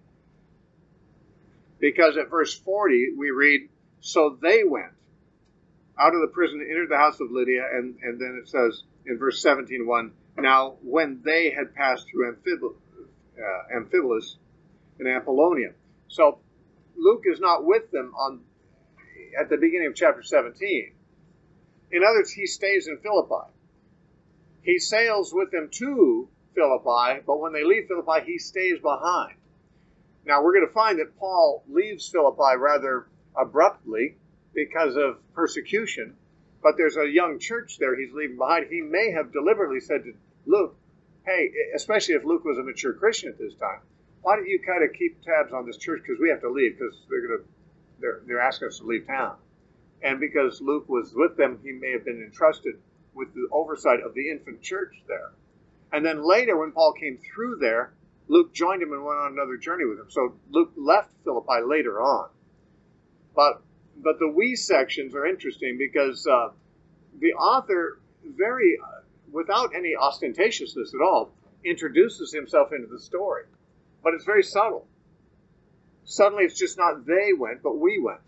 Because at verse forty, we read, so they went out of the prison, entered the house of Lydia, and, and then it says in verse seventeen one, now when they had passed through Amphib- uh, Amphipolis and Apollonia. So Luke is not with them on at the beginning of chapter seventeen. In other words, he stays in Philippi. He sails with them to Philippi, but when they leave Philippi, he stays behind. Now, we're going to find that Paul leaves Philippi rather abruptly because of persecution, but there's a young church there he's leaving behind. He may have deliberately said to Luke, hey, especially if Luke was a mature Christian at this time, why don't you kind of keep tabs on this church because we have to leave because they're going to they're, they're asking us to leave town. And because Luke was with them, he may have been entrusted with the oversight of the infant church there. And then later, when Paul came through there, Luke joined him and went on another journey with him. So Luke left Philippi later on. But but the we sections are interesting because uh, the author, very uh, without any ostentatiousness at all, introduces himself into the story. But it's very subtle. Suddenly, it's just not they went, but we went.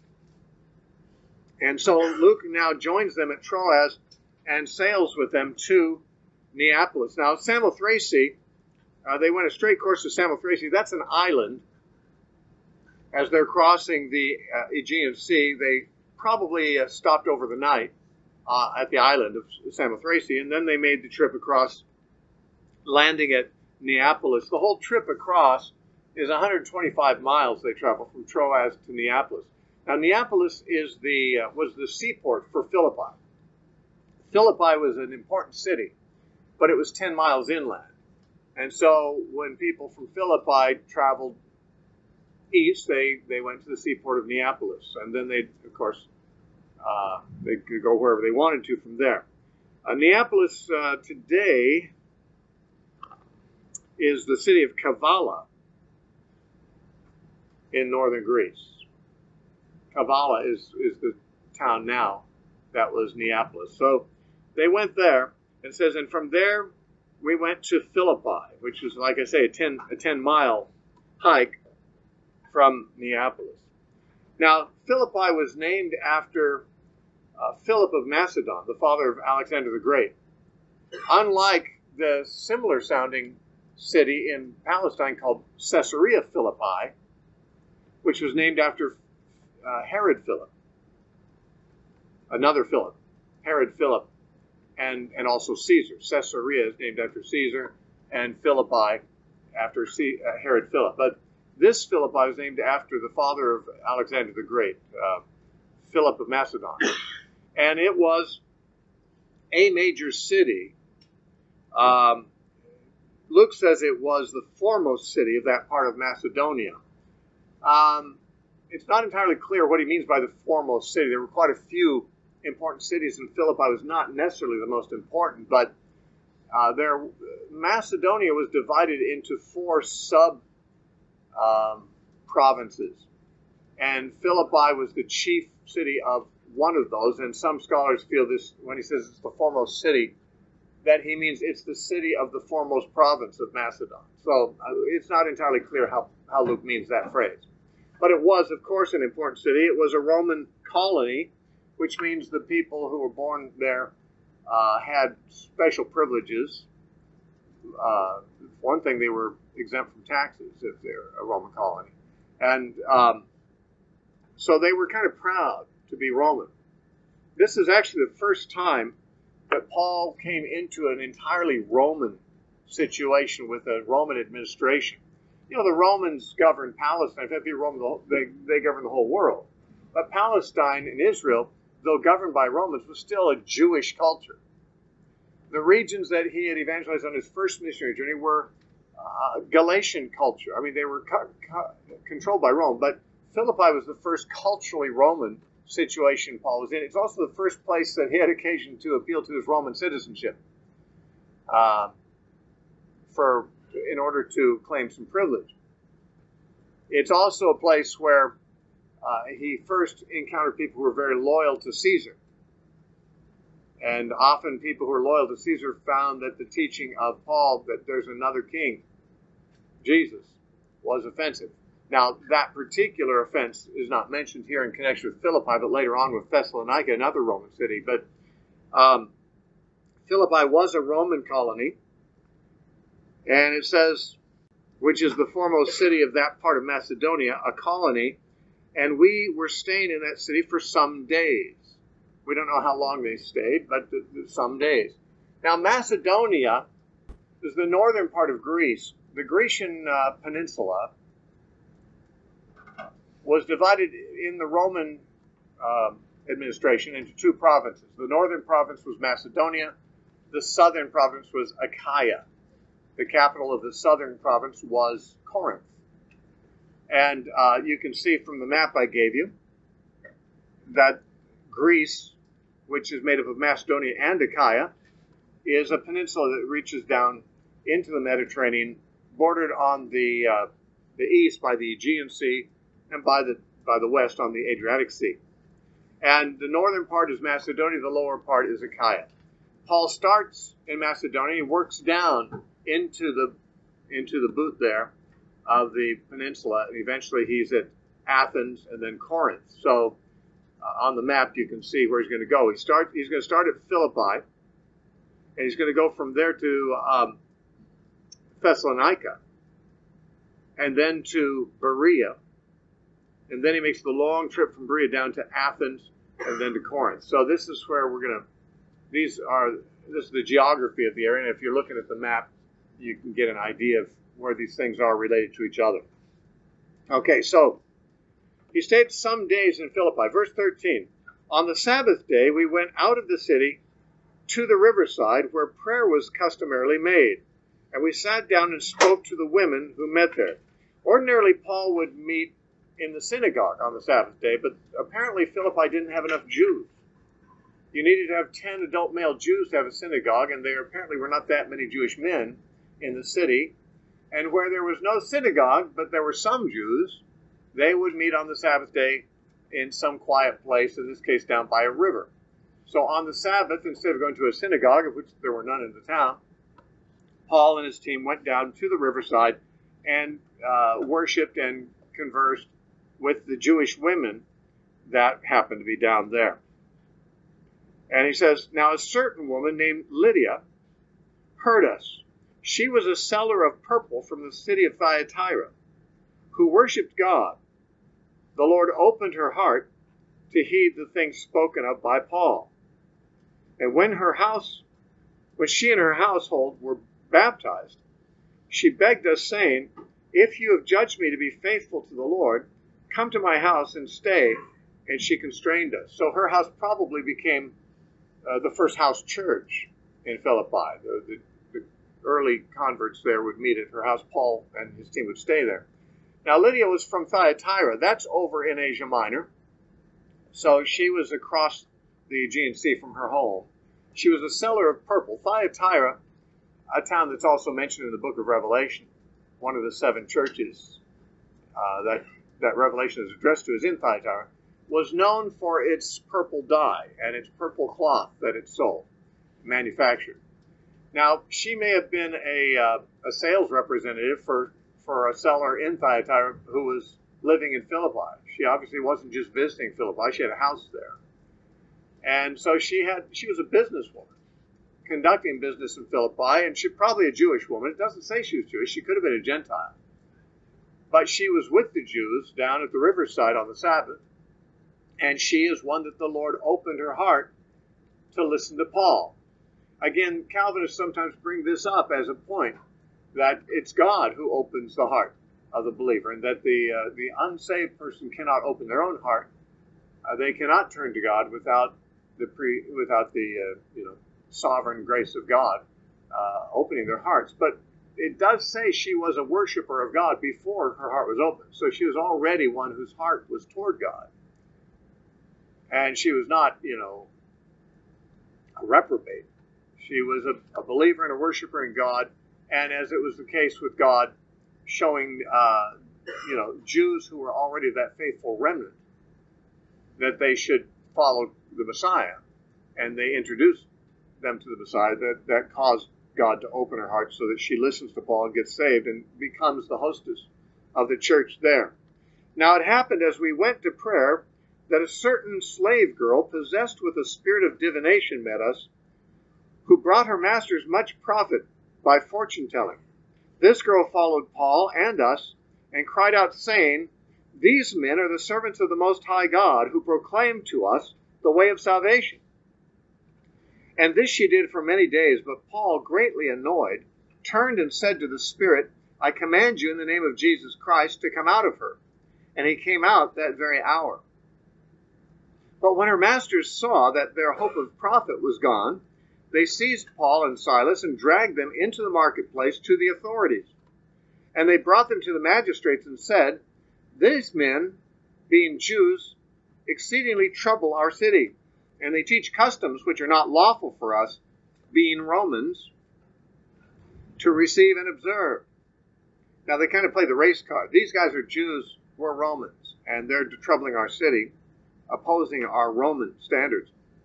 And so Luke now joins them at Troas and sails with them to Neapolis. Now, Samothrace, uh, they went a straight course to Samothrace. That's an island. As they're crossing the uh, Aegean Sea, they probably uh, stopped over the night uh, at the island of Samothrace, and then they made the trip across, landing at Neapolis. The whole trip across is one hundred twenty-five miles they travel from Troas to Neapolis. Now, Neapolis is the uh, was the seaport for Philippi. Philippi was an important city, but it was ten miles inland. And so when people from Philippi traveled east, they, they went to the seaport of Neapolis. And then they, of course, uh, they could go wherever they wanted to from there. Uh, Neapolis uh, today is the city of Kavala in northern Greece. Kavala is, is the town now that was Neapolis. So they went there, and it says, and from there we went to Philippi, which is, like I say, a ten a ten mile hike from Neapolis. Now, Philippi was named after uh, Philip of Macedon, the father of Alexander the Great. Unlike the similar sounding city in Palestine called Caesarea Philippi, which was named after uh, Herod Philip, another Philip, Herod Philip, and, and also Caesar. Caesarea is named after Caesar, and Philippi after C, uh, Herod Philip. But this Philippi was named after the father of Alexander the Great, uh, Philip of Macedon. And it was a major city. Um, Luke says it was the foremost city of that part of Macedonia. Um, it's not entirely clear what he means by the foremost city. There were quite a few important cities, and Philippi was not necessarily the most important, but uh, there, Macedonia was divided into four sub um, provinces, and Philippi was the chief city of one of those. And some scholars feel this, when he says it's the foremost city, that he means it's the city of the foremost province of Macedon. So uh, it's not entirely clear how, how Luke means that phrase. But it was, of course, an important city. It was a Roman colony, which means the people who were born there uh, had special privileges. Uh, one thing, they were exempt from taxes if they're a Roman colony. And um, so they were kind of proud to be Roman. This is actually the first time that Paul came into an entirely Roman situation with a Roman administration. You know, the Romans governed Palestine. In fact, they, Roman, they, they governed the whole world. But Palestine and Israel though governed by Romans, was still a Jewish culture. The regions that he had evangelized on his first missionary journey were uh, Galatian culture. I mean, they were co- co- controlled by Rome, but Philippi was the first culturally Roman situation Paul was in. It's also the first place that he had occasion to appeal to his Roman citizenship uh, for in order to claim some privilege. It's also a place where uh, he first encountered people who were very loyal to Caesar. And often people who were loyal to Caesar found that the teaching of Paul that there's another king, Jesus, was offensive. Now, that particular offense is not mentioned here in connection with Philippi, but later on with Thessalonica, another Roman city. But um, Philippi was a Roman colony, and it says, which is the foremost city of that part of Macedonia, a colony, and we were staying in that city for some days. We don't know how long they stayed, but some days. Now, Macedonia is the northern part of Greece. The Grecian uh, peninsula was divided in the Roman uh, administration into two provinces. The northern province was Macedonia. The southern province was Achaia. The capital of the southern province was Corinth. And uh, you can see from the map I gave you that Greece, which is made up of Macedonia and Achaia, is a peninsula that reaches down into the Mediterranean, bordered on the uh, the east by the Aegean Sea and by the by the west on the Adriatic Sea. And the northern part is Macedonia, the lower part is Achaia. Paul starts in Macedonia, he works down into the into the boot there of the peninsula, and eventually he's at Athens and then Corinth. So uh, on the map you can see where he's going to go. He start he's going to start at Philippi, and he's going to go from there to um, Thessalonica, and then to Berea, and then he makes the long trip from Berea down to Athens and then to Corinth. So this is where we're going to. These are this is the geography of the area, and if you're looking at the map, you can get an idea of where these things are related to each other. Okay, so he stayed some days in Philippi. Verse thirteen. On the Sabbath day, we went out of the city to the riverside where prayer was customarily made, and we sat down and spoke to the women who met there. Ordinarily, Paul would meet in the synagogue on the Sabbath day, but apparently Philippi didn't have enough Jews. You needed to have ten adult male Jews to have a synagogue, and there apparently were not that many Jewish men in the city. And where there was no synagogue, but there were some Jews, they would meet on the Sabbath day in some quiet place, in this case down by a river. So on the Sabbath, instead of going to a synagogue, of which there were none in the town, Paul and his team went down to the riverside and uh, worshipped and conversed with the Jewish women that happened to be down there. And he says, now a certain woman named Lydia heard us. She was a seller of purple from the city of Thyatira, who worshipped God. The Lord opened her heart to heed the things spoken of by Paul. And when her house, when she and her household were baptized, she begged us, saying, if you have judged me to be faithful to the Lord, come to my house and stay. And she constrained us. So her house probably became uh, the first house church in Philippi. The, the, the early converts there would meet at her house. Paul and his team would stay there. Now, Lydia was from Thyatira. That's over in Asia Minor. So she was across the Aegean Sea from her home. She was a seller of purple. Thyatira, a town that's also mentioned in the book of Revelation, one of the seven churches uh, that, that Revelation is addressed to, is in Thyatira, was known for its purple dye and its purple cloth that it sold, manufactured. Now, she may have been a, uh, a sales representative for, for a seller in Thyatira who was living in Philippi. She obviously wasn't just visiting Philippi. She had a house there. And so she had she was a businesswoman conducting business in Philippi, and she probably a Jewish woman. It doesn't say she was Jewish. She could have been a Gentile. But she was with the Jews down at the riverside on the Sabbath, and she is one that the Lord opened her heart to listen to Paul. Again, Calvinists sometimes bring this up as a point, that it's God who opens the heart of the believer, and that the uh, the unsaved person cannot open their own heart Uh, they cannot turn to God without the pre, without the uh, you know sovereign grace of God uh, opening their hearts. But it does say she was a worshiper of God before her heart was open. So she was already one whose heart was toward God. And she was not, you know, a reprobate. She was a, a believer and a worshiper in God. And as it was the case with God, showing, uh, you know, Jews who were already that faithful remnant, that they should follow the Messiah. And they introduced them to the Messiah. That, that caused God to open her heart so that she listens to Paul and gets saved and becomes the hostess of the church there. Now it happened as we went to prayer that a certain slave girl possessed with a spirit of divination met us, who brought her masters much profit by fortune telling. This girl followed Paul and us and cried out, saying, "These men are the servants of the Most High God, who proclaim to us the way of salvation." And this she did for many days, but Paul, greatly annoyed, turned and said to the spirit, "I command you in the name of Jesus Christ to come out of her." And he came out that very hour. But when her masters saw that their hope of profit was gone, they seized Paul and Silas and dragged them into the marketplace to the authorities. And they brought them to the magistrates and said, "These men, being Jews, exceedingly trouble our city, and they teach customs which are not lawful for us, being Romans, to receive and observe." Now they kind of play the race card. These guys are Jews, we're Romans, and they're troubling our city, opposing our Roman standards.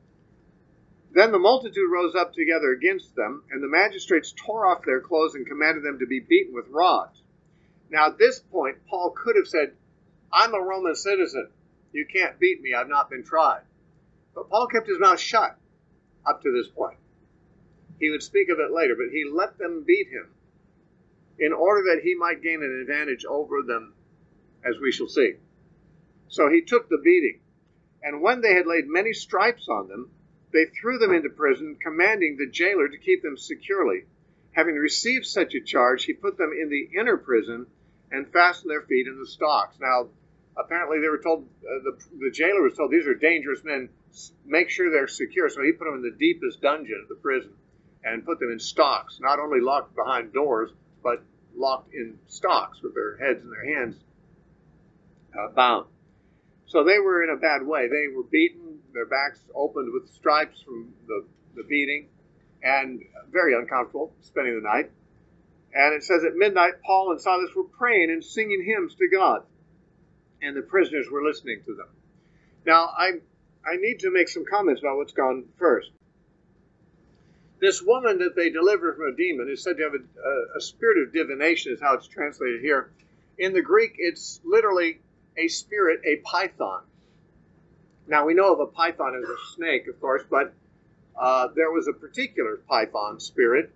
Then the multitude rose up together against them, and the magistrates tore off their clothes and commanded them to be beaten with rods. Now at this point, Paul could have said, "I'm a Roman citizen. You can't beat me. I've not been tried." But Paul kept his mouth shut up to this point. He would speak of it later, but he let them beat him in order that he might gain an advantage over them, as we shall see. So he took the beating, and when they had laid many stripes on them, they threw them into prison, commanding the jailer to keep them securely. Having received such a charge, he put them in the inner prison and fastened their feet in the stocks. Now, apparently they were told, uh, the, the jailer was told, these are dangerous men, make sure they're secure. So he put them in the deepest dungeon of the prison and put them in stocks, not only locked behind doors, but locked in stocks with their heads and their hands uh, bound. So they were in a bad way. They were beaten, their backs opened with stripes from the, the beating, and very uncomfortable spending the night. And it says at midnight, Paul and Silas were praying and singing hymns to God, and the prisoners were listening to them. Now, I I need to make some comments about what's gone first. This woman that they delivered from a demon is said to have a, a, a spirit of divination, is how it's translated here. In the Greek, it's literally a spirit, a python. Now, we know of a python as a snake, of course, but uh, there was a particular python spirit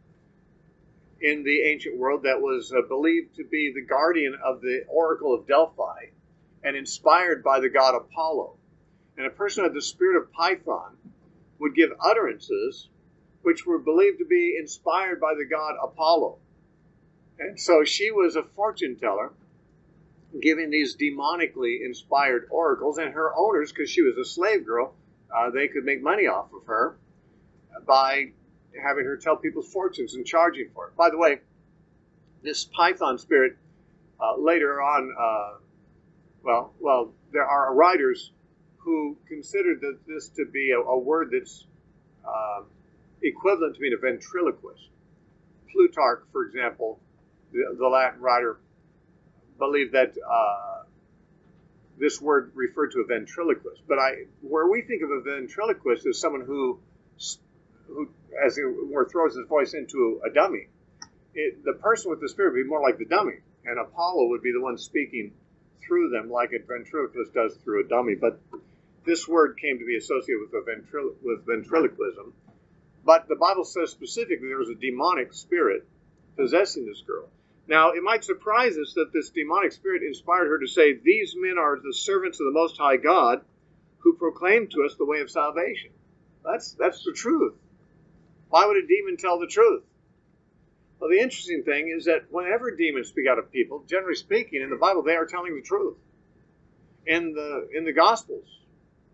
in the ancient world that was uh, believed to be the guardian of the Oracle of Delphi and inspired by the god Apollo. And a person with the spirit of python would give utterances which were believed to be inspired by the god Apollo. And so she was a fortune teller, giving these demonically inspired oracles, and her owners, because she was a slave girl, uh, they could make money off of her by having her tell people's fortunes and charging for it. By the way, this python spirit uh, later on, uh, well, well, there are writers who considered that this to be a, a word that's uh, equivalent to being a ventriloquist. Plutarch, for example, the, the Latin writer, believed that uh, this word referred to a ventriloquist. But I, where we think of a ventriloquist as someone who, who as it were, throws his voice into a dummy, it, the person with the spirit would be more like the dummy, and Apollo would be the one speaking through them like a ventriloquist does through a dummy. But this word came to be associated with, a ventrilo- with ventriloquism. But the Bible says specifically there was a demonic spirit possessing this girl. Now, it might surprise us that this demonic spirit inspired her to say, "These men are the servants of the Most High God, who proclaim to us the way of salvation." That's, that's the truth. Why would a demon tell the truth? Well, the interesting thing is that whenever demons speak out of people, generally speaking, in the Bible, they are telling the truth. In the, in the Gospels,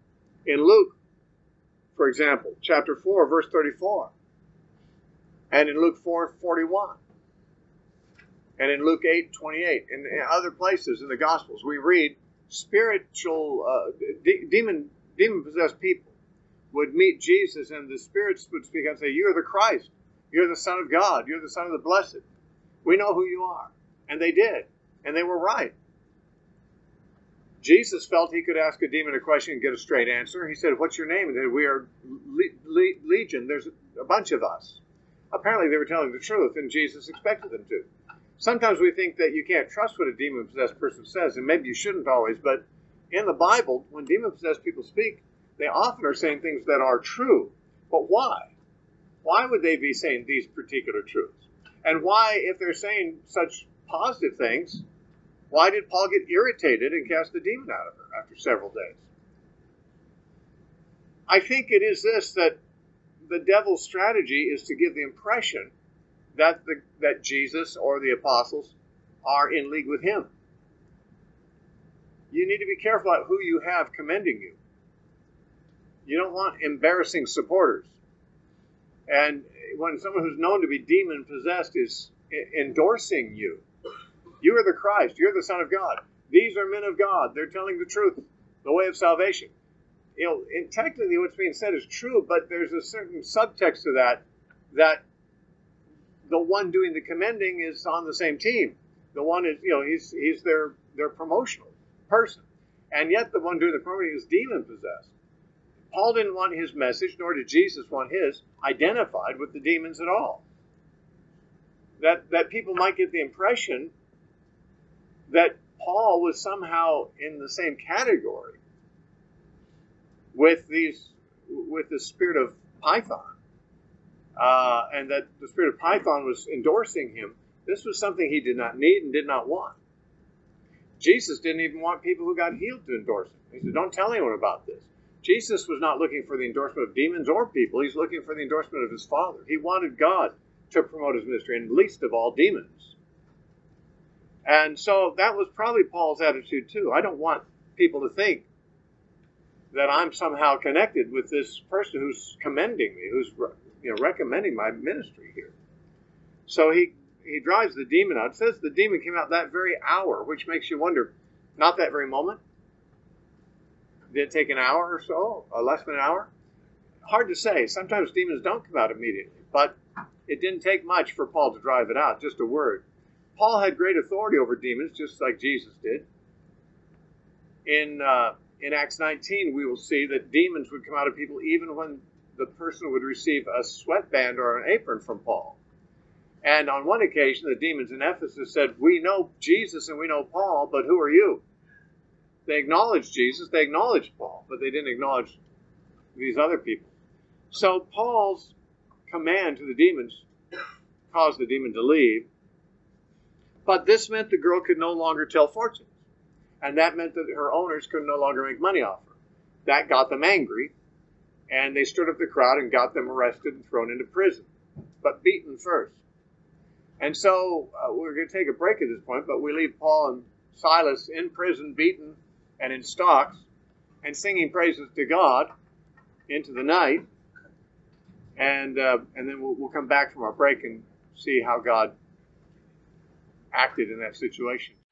In Luke, for example, chapter four, verse thirty-four, and in Luke four, forty-one, and in Luke eight, twenty-eight, and in other places in the Gospels, we read spiritual, uh, de- demon, demon-possessed people would meet Jesus, and the spirits would speak and say, "You're the Christ. You're the Son of God. You're the Son of the Blessed. We know who you are." And they did, and they were right. Jesus felt he could ask a demon a question and get a straight answer. He said, "What's your name?" And they said, "We are le- le- legion. There's a bunch of us." Apparently they were telling the truth, and Jesus expected them to. Sometimes we think that you can't trust what a demon-possessed person says, and maybe you shouldn't always, but in the Bible, when demon-possessed people speak, they often are saying things that are true. But why? Why would they be saying these particular truths? And why, if they're saying such positive things, why did Paul get irritated and cast the demon out of her after several days? I think it is this, that the devil's strategy is to give the impression that the, that Jesus or the apostles are in league with him. You need to be careful about who you have commending you. You don't want embarrassing supporters. And when someone who's known to be demon-possessed is endorsing you, you are the Christ, you're the Son of God. These are men of God. They're telling the truth, the way of salvation. You know, and technically what's being said is true, but there's a certain subtext to that, that the one doing the commending is on the same team. The one is, you know, he's he's their, their promotional person. And yet the one doing the promoting is demon-possessed. Paul didn't want his message, nor did Jesus want his, identified with the demons at all. That, that people might get the impression that Paul was somehow in the same category with these, with the spirit of Python, uh, and that the spirit of Python was endorsing him. This was something he did not need and did not want. Jesus didn't even want people who got healed to endorse him. He said, "Don't tell anyone about this." Jesus was not looking for the endorsement of demons or people. He's looking for the endorsement of his Father. He wanted God to promote his ministry, and least of all demons. And so that was probably Paul's attitude too. I don't want people to think that I'm somehow connected with this person who's commending me, who's, you know, recommending my ministry here. So he, he drives the demon out. It says the demon came out that very hour, which makes you wonder, not that very moment? Did it take an hour or so, or less than an hour? Hard to say. Sometimes demons don't come out immediately, but it didn't take much for Paul to drive it out, just a word. Paul had great authority over demons, just like Jesus did. In uh, in Acts nineteen, we will see that demons would come out of people even when the person would receive a sweatband or an apron from Paul. And on one occasion, the demons in Ephesus said, "We know Jesus and we know Paul, but who are you?" They acknowledged Jesus, they acknowledged Paul, but they didn't acknowledge these other people. So Paul's command to the demons caused the demon to leave. But this meant the girl could no longer tell fortunes. And that meant that her owners could no longer make money off her. That got them angry, and they stirred up the crowd and got them arrested and thrown into prison, but beaten first. And so uh, we're going to take a break at this point, but we leave Paul and Silas in prison, beaten and in stocks, and singing praises to God into the night. And uh, and then we'll, we'll come back from our break and see how God acted in that situation.